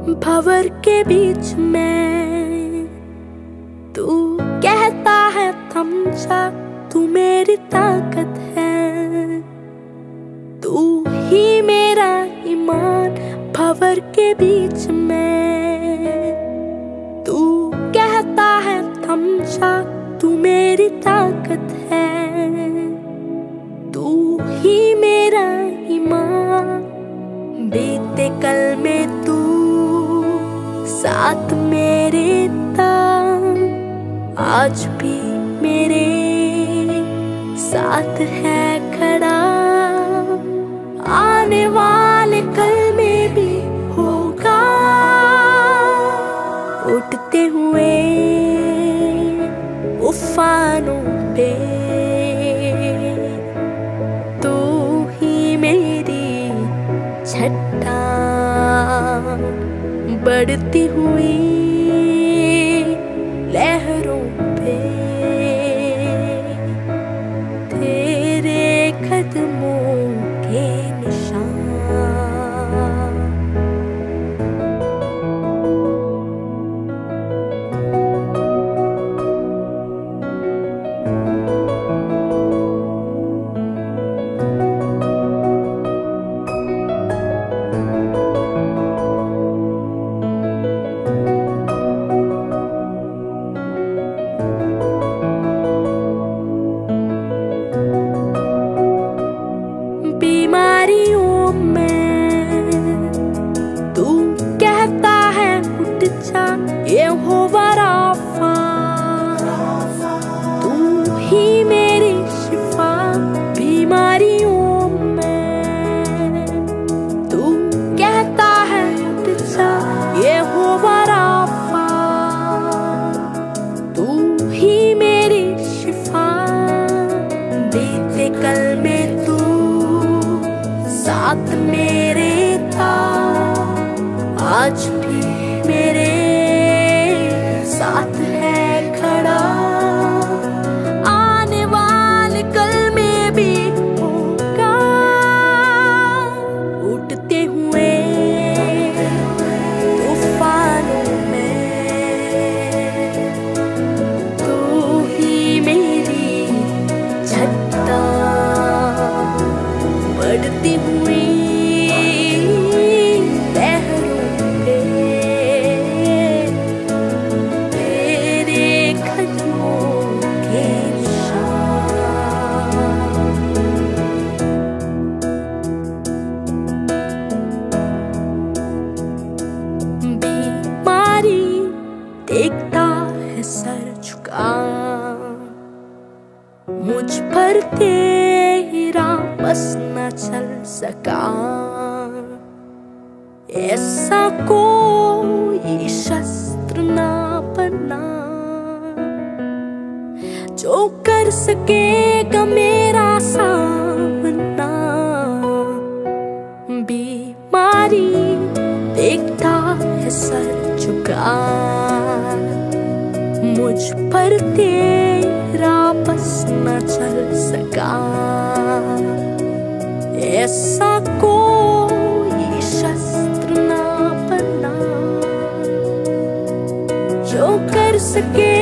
भंवर के बीच में तू कहता है थम जा, तू मेरी ताकत है, तू ही मेरा ईमान। भंवर के बीच में तू कहता है थम जा, तू मेरी ताकत है, तू ही मेरा ईमान। बीते कल में तू साथ मेरे था, आज भी मेरे साथ है खड़ा। आने वाले कल में भी होगा, उठते हुए उफानों पे तू ही मेरी छट्टा। बढ़ती हुई लहरों पे तेरे कदमों के निशान। बीमारियों में तू कहता है उठ जा, यहोवा राफा, तू ही मेरी शिफा। बीमारियों में तू कहता है उठ जा, यहोवा राफा, तू ही मेरी शिफा। बीते कल में तू साथ मेरे था, आज भी मेरे साथ है खड़ा। आने वाले कल में भी होगा, उठते हुए तूफानों में तू ही मेरी छट्टा। बढ़ती हुई लहरों पे तेरे कदमों के निशान। बीमारी देखता है सर झुका, मुझ पर तेरा बस न चल सका। ऐसा कोई शस्त्र ना बना जो कर सकेगा मेरा सामना। बीमारी देखता है सर झुका, मुझ पर तेरा बस न चल सका। ऐसा कोई शस्त्र ना बना जो कर सके